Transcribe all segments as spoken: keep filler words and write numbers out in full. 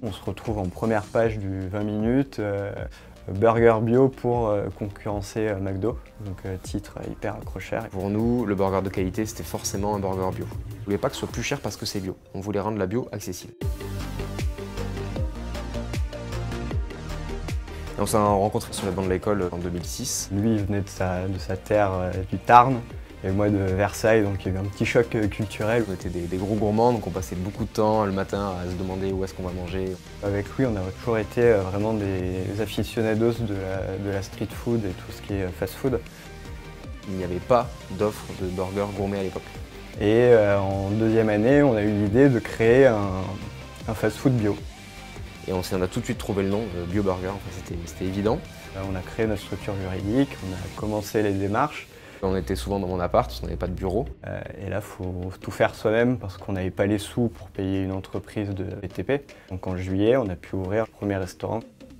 On se retrouve en première page du vingt minutes, euh, burger bio pour euh, concurrencer euh, McDo, donc euh, titre hyper accrocheur. Pour nous, le burger de qualité, c'était forcément un burger bio. On ne voulait pas que ce soit plus cher parce que c'est bio, on voulait rendre la bio accessible. Et on s'est rencontrés sur les bancs de l'école en deux mille six. Lui, il venait de sa, de sa terre euh, du Tarn, et moi de Versailles, donc il y a eu un petit choc euh, culturel. On était des, des gros gourmands, donc on passait beaucoup de temps le matin à se demander où est-ce qu'on va manger. Avec lui, on a toujours été euh, vraiment des aficionados de la, de la street food et tout ce qui est fast food. Il n'y avait pas d'offre de burger gourmet à l'époque. Et euh, en deuxième année, on a eu l'idée de créer un, un fast food bio. Et on, on a tout de suite trouvé le nom, euh, Bio Burger, enfin, c'était évident. On a créé notre structure juridique, on a commencé les démarches. On était souvent dans mon appart, parce qu'on n'avait pas de bureau. Euh, et là, il faut tout faire soi-même parce qu'on n'avait pas les sous pour payer une entreprise de B T P. Donc en juillet, on a pu ouvrir le premier restaurant.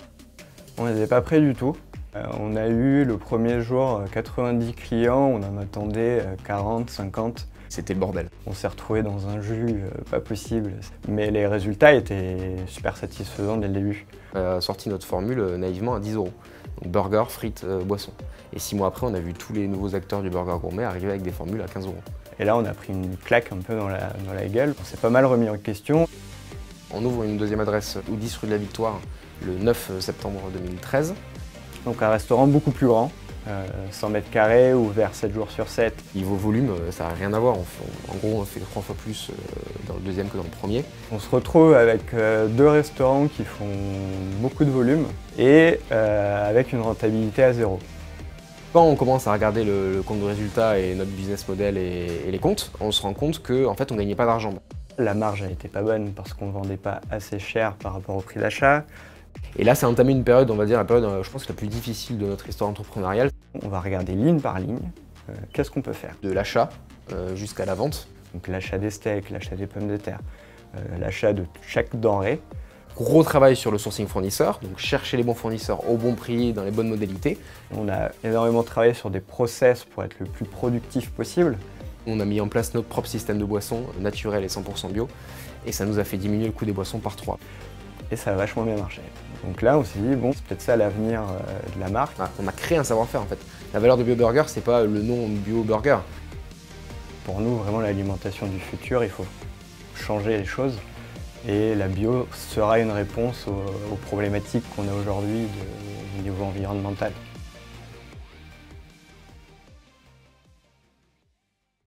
On n'était pas prêts du tout. Euh, on a eu le premier jour quatre-vingt-dix clients, on en attendait quarante, cinquante. C'était le bordel. On s'est retrouvé dans un jus euh, pas possible, mais les résultats étaient super satisfaisants dès le début. On a sorti notre formule euh, naïvement à dix euros. Donc burger, frites, euh, boisson. Et six mois après, on a vu tous les nouveaux acteurs du burger gourmet arriver avec des formules à quinze euros. Et là, on a pris une claque un peu dans la, dans la gueule. On s'est pas mal remis en question. On ouvre une deuxième adresse au dix rue de la Victoire le neuf septembre deux mille treize. Donc un restaurant beaucoup plus grand. Euh, cent mètres carrés, ouvert sept jours sur sept. Niveau volume, ça n'a rien à voir. On fait, en gros, on fait trois fois plus dans le deuxième que dans le premier. On se retrouve avec euh, deux restaurants qui font beaucoup de volume et euh, avec une rentabilité à zéro. Quand on commence à regarder le, le compte de résultat et notre business model et, et les comptes, on se rend compte qu'en en fait, on ne gagnait pas d'argent. La marge n'était pas bonne parce qu'on ne vendait pas assez cher par rapport au prix d'achat. Et là, c'est entamé une période, on va dire, la période, je pense, la plus difficile de notre histoire entrepreneuriale. On va regarder ligne par ligne, euh, qu'est-ce qu'on peut faire. De l'achat euh, jusqu'à la vente. Donc l'achat des steaks, l'achat des pommes de terre, euh, l'achat de chaque denrée. Gros travail sur le sourcing fournisseur, donc chercher les bons fournisseurs au bon prix, dans les bonnes modalités. On a énormément travaillé sur des process pour être le plus productif possible. On a mis en place notre propre système de boissons, naturel et cent pour cent bio, et ça nous a fait diminuer le coût des boissons par trois. Et ça a vachement bien marché. Donc là, on s'est dit, bon, c'est peut-être ça l'avenir de la marque. Ah, on a créé un savoir-faire en fait. La valeur de Bio Burger, c'est pas le nom Bio Burger. Pour nous, vraiment, l'alimentation du futur, il faut changer les choses. Et la bio sera une réponse aux, aux problématiques qu'on a aujourd'hui au niveau environnemental.